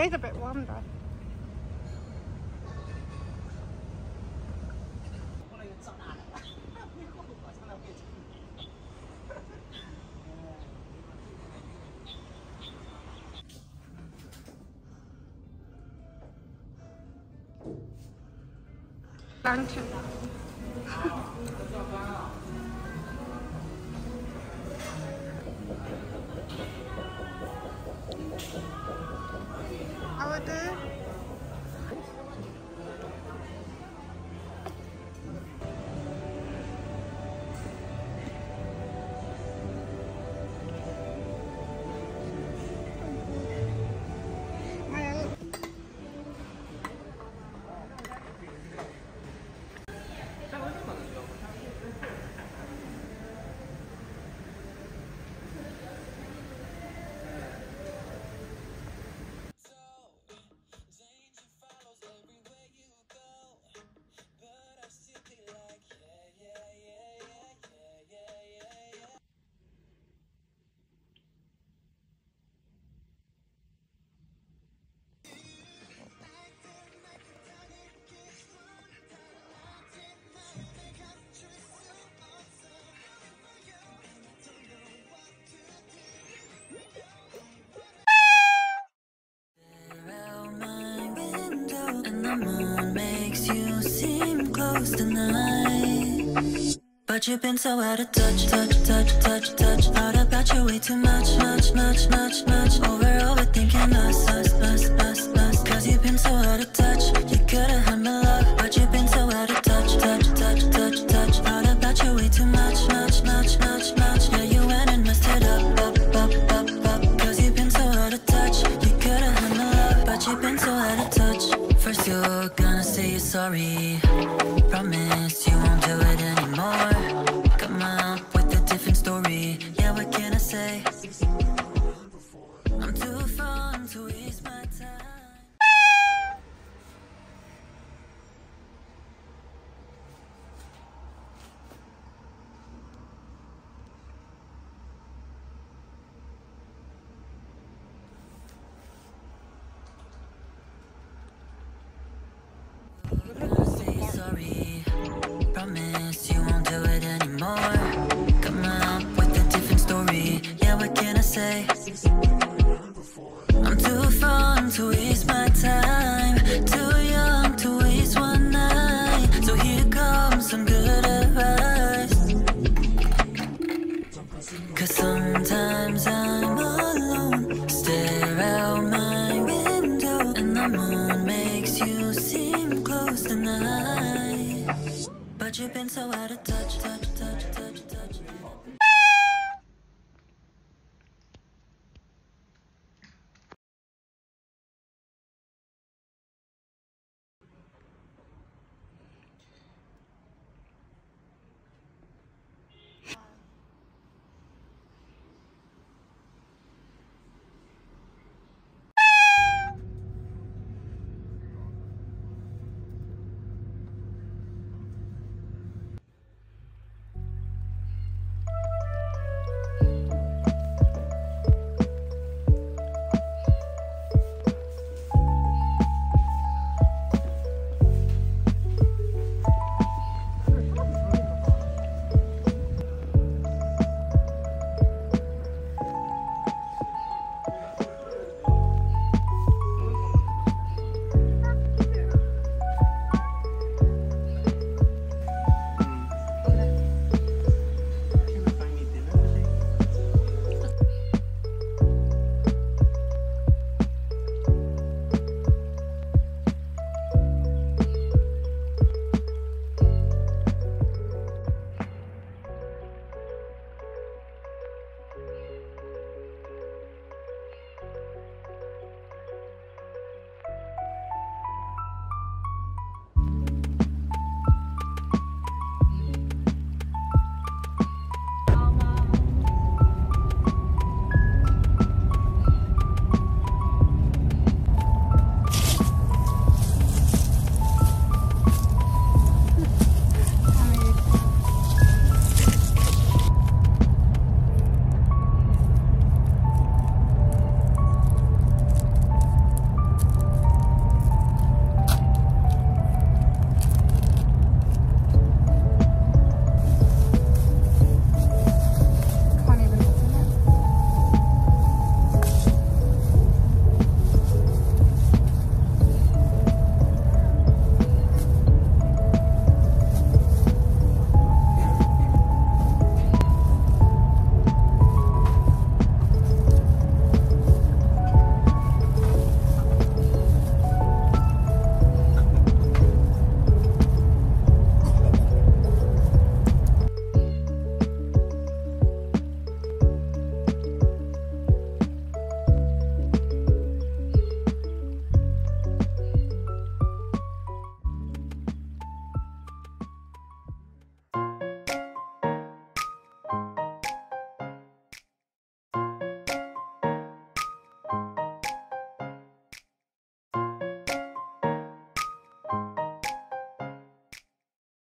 is a bit warm though. Lantern. Order. The moon makes you seem close tonight, but you've been so out of touch, thought about you way too much, overthinking us, cause you've been so out of touch, you could've had my love, but you've been so out of touch, thought about you way too much, yeah, you went and messed it up, cause you've been so out of touch, you could've had my love, but you've been so out of touch. First you're gonna say you're sorry, promise you won't do it anymore, come up with a different story, yeah, what can I say, I'm too fun to waste my time. Sorry, promise you won't do it anymore, come up with a different story, yeah, what can I say, I'm too fun to waste my time, too young to waste one night, so here comes some good advice, cause sometimes I'm alone, stare out my window, and the moon makes you seem close tonight, but you've been so out of touch.